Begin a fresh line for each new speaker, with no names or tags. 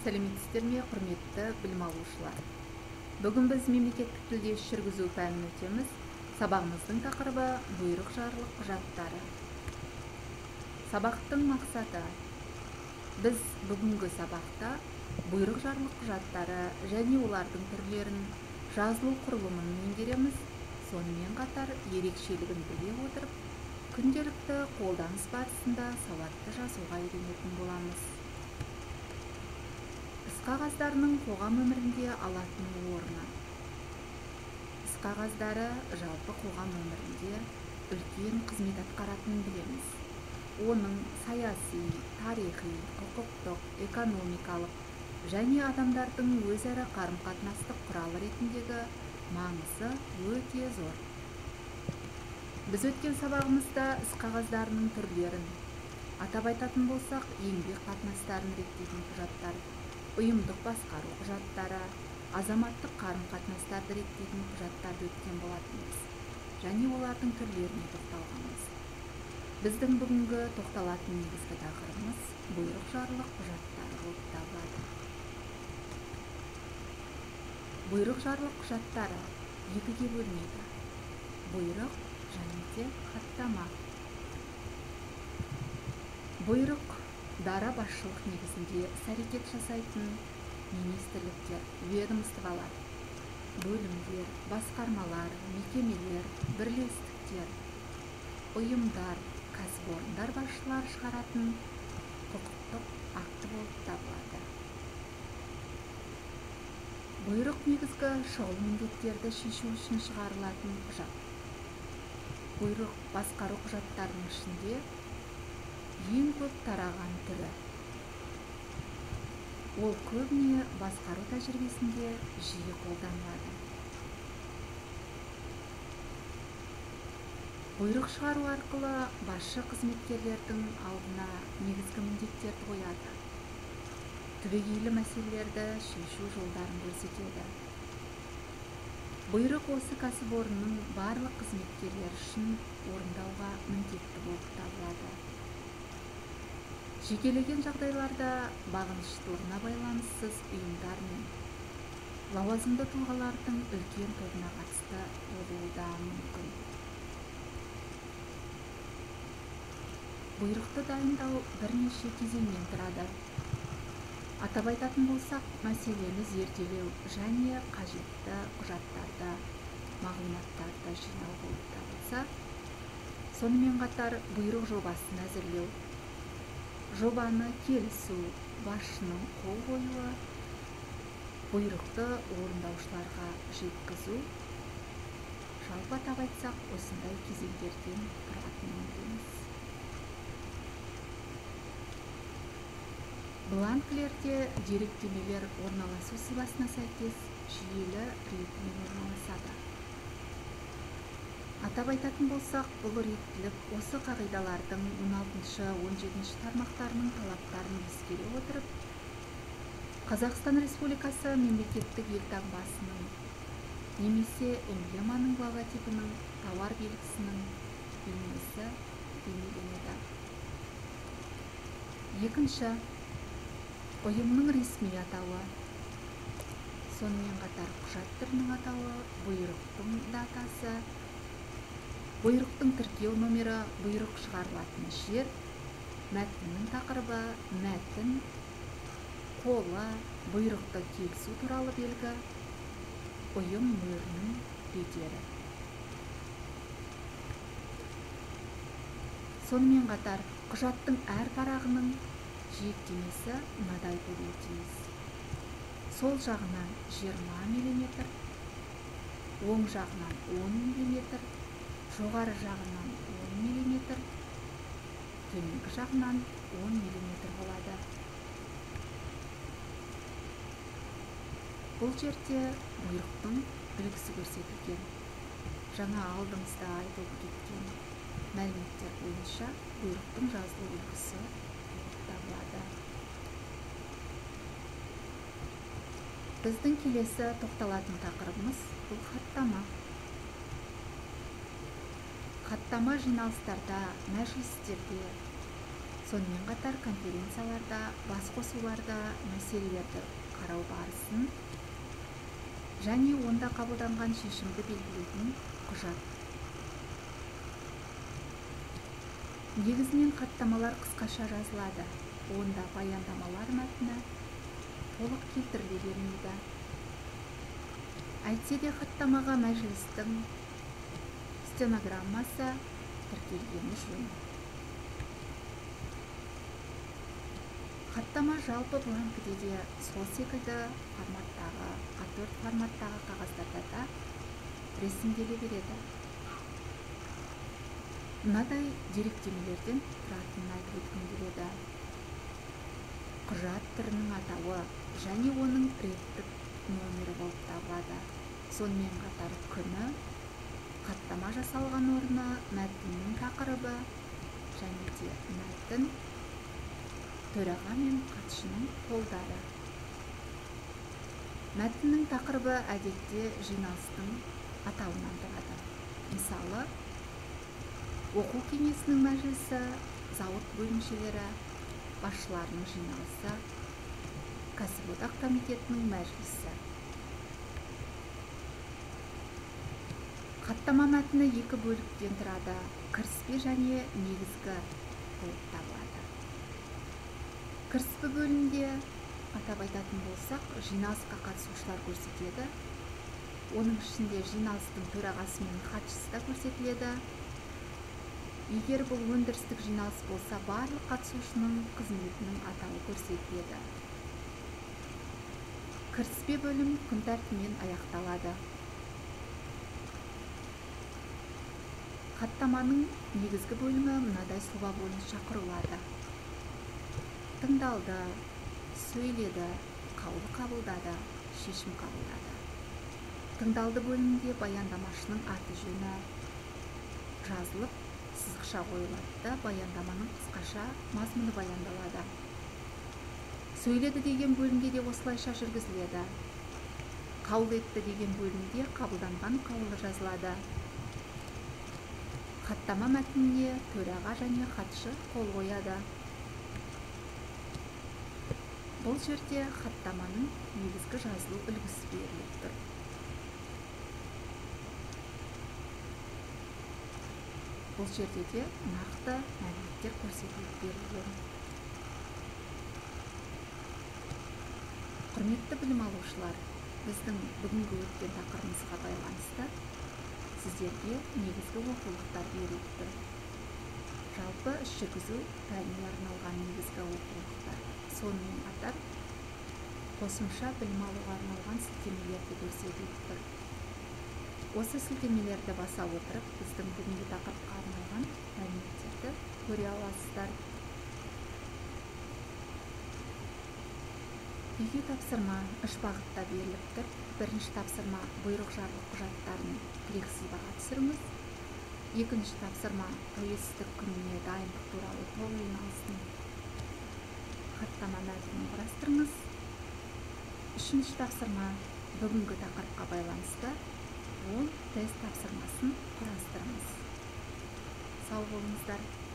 Сәлеметсіздер ме, құрметті білім алушылар. Бүгін біз мемлекеттік тілде іс жүргізу пәнін өтеміз. Сабағымыздың тақырыбы бұйрық жарлық құжаттары. Сабақтың мақсаты: біз бүгінгі сабақта бұйрық жарлық құжаттары және олардың түрлерін, жазылу құрылымын меңгереміз. Сонымен қатар ерекшелігін біле отырып, күнделікті қолданыс барысында сауатты жазуға үйренетін боламыз. Іс қағаздарының қоғам өмірінде алатын орны. Іс қағаздары жалпы қоғам өмірінде үлкен қызмет атқаратынын білеміз. Оның саяси, тарихи, құқықтық, экономикалық және адамдардың өзара қарым-қатынастық құралы ретіндегі маңызы өте зор. Біз өткен сабағымызда іс қағаздарының түрлерін, атап айтатын болсақ, еңбек қатынастарын реттейтін құжаттар, ұйымдық басқару құжаттары, азаматтық қарым-қатынастарды реттейтін құжаттарды өткен болатынбыз және олардың түрлеріне тоқталғанбыз. Біздің бүгінгі тоқталатын негізгі тақырыбымыз бұйрық жарлық құжаттары болып табылады. Бұйрық жарлық құжаттары екіге бөлінеді: бұйрық және де хаттама. Бұйрық дара басшылық негізінде іс-әрекет жасайтын министрліктер, ведомстволар, бөлімдер, басқармалар, мекемелер, бірлестіктер, ұйымдар, кәсіпорындар басшылары шығаратын құқықтық акті болып табылады. Бұйрық негізгі шұғыл міндеттерді шешу үшін шығарылатын құжат. Бұйрық басқару құжаттарының ішінде ең көп тараған түрі. Ол көбіне басқару тәжірибесінде жиі қолданылады. Бұйрық шығару арқылы басшы қызметкерлердің алдына негізгі міндеттерді қояды. Түбегейлі мәселелерді шешу жолдарын көрсетеді. Бұйрық осы кәсіпорынның барлық қызметкерлері үшін орындауға міндетті болып табылады. Жекелеген жағдайларда бағыныштылығына байланыссыз ұйымдар мен лауазымды тұлғалардың үлкен тобына қатысты болуы да мүмкін. Бұйрықты дайындау бірнеше кезеңнен тұрады. Атап айтатын болсақ, мәселені зерделеу және қажетті құжаттарды, мағлұматтарды жинау болып табылса, сонымен қатар бұйрық жобасын әзірлеу, жобаны келісу, басшының қол қоюы, бұйрықты орындаушыларға жеткізу, жалпы атап айтсақ, осындай кезеңдерден тұратынын білеміз. Бланкілерде деректемелер орналасу сызбасына сәйкес жүйелі ретімен орналасады. Атап айтатын болсақ, бұл реттілік осы қағидалардың 16-17 тармақтарының талаптарын ескере отырып, Қазақстан Республикасы мемлекеттік елтаңбасының немесе эмблеманың логотипінің, тауар белгісінің бейнесі бейнеленеді. Екінші, ұйымның ресми атауы, сонымен қатар құжат түрінің атауы, бұйрықтың датасы, бұйрықтың тіркеу номері, бұйрық шығарылатын жер, мәтіннің тақырыбы, мәтін, қолы, бұйрықты келісу туралы белгі, ұйым мөрінің бедері. Сонымен қатар құжаттың әр парағының жиектемесі мынадай болуы тиіс: сол жағынан 20 мм, оң жағынан 10 мм, жоғары жағынан 10 мм, төменгі жағынан 10 мм болады. Бұл жерде бұйрықтың үлгісі көрсетілген. Жаңа алдымызда айтылып кеткен мәліметтер бойынша бұйрықтың жазылу үлгісі болып табылады. Біздің келесі тоқталатын тақырыбымыз бұл хаттама. Хаттама жиналыстарда, мәжілістерде, Сонымен қатар конференцияларда, басқосуларда мәселелерді қарау барысын және онда қабылданған шешімді белгілейтін құжат. Негізінен хаттамалар қысқаша жазылады. Онда баяндамалар мәтіні толық келтіріле бермейді. Әйтсе де хаттамаға мәжілістің стенограммасы тіркелгені жөн. Хаттама жалпы бланкіде де сол секілді форматтағы, А4 форматтағы қағаздарда да ресімделе береді. Мынадай деректемелерден тұратынын айтып өткім келеді. Құжат түрінің атауы және оның реттік номері болып табылады. Сонымен қатар күні, хаттама жасалған орны, мәтіннің тақырыбы және де мәтін, төраға мен қатысушының қолдары. Мәтіннің тақырыбы әдетте жиналыстың атауынан тұрады. Мысалы, оқу кеңесінің мәжілісі, зауыт бөлімшелері, басшыларының жиналысы, кәсіподақ комитетінің мәжілісі. Хаттама мәтіні екі бөліктен тұрады, кіріспе және негізгі болып табылады. Кіріспе бөлімде атап айтатын болсақ, жиналысқа қатысушылар көрсетіледі. Оның ішінде жиналыстың төрағасы мен хатшысы да көрсетіледі. Егер бұл өндірістік жиналыс болса, барлық қатысушының қызметінің атауы көрсетіледі. Кіріспе бөлім күн тәртібімен аяқталады. Хаттаманың негізгі бөлімі мынадай сұлба бойынша құрылады. Тыңдалды, сөйледі, қаулы қабылдады, шешім қабылдады. Тыңдалды бөлімінде баяндамашының аты жөні жазылып, сызықша қойылады да баяндаманың қысқаша мазмұны баяндалады. Сөйледі деген бөлімде де осылайша жүргізіледі. Қаулы етті деген бөлімде қабылданған қаулы жазылады. Хаттама мәтініне төраға және хатшы қол қояды. Бұл жерде хаттаманың негізгі жазылу үлгісі беріліп тұр. Бұл жерде де нақты мәліметтер көрсетіліп берілген. Құрметті білім алушылар, біздің бүгінгі өткен тақырыбымызға байланысты сіздерге негізгі оқулықтар беріліп тұр. Жалпы іс жүргізу пәніне арналған негізгі оқулықтар. Сонымен қатар қосымша білім алуға арналған сілтемелерді көрсетіліп тұр. Осы сілтемелерді баса отырып, біздің бүгінгі тақырыпқа арналған мәліметтерді көре аласыздар. Үйге тапсырма 3 бағытта беріліп тұр. Бірінші тапсырма бұйрық жарлық құжаттарын тірек сызбаға түсіріңіз. Екінші тапсырма тәуелсіздік күніне дайындық туралы толық жиналыстың хаттама мәтінін құрастырыңыз. Үшінші тапсырма бүгінгі тақырыпқа байланысты 10 тест тапсырмасын құрастырыңыз. Сау болыңыздар.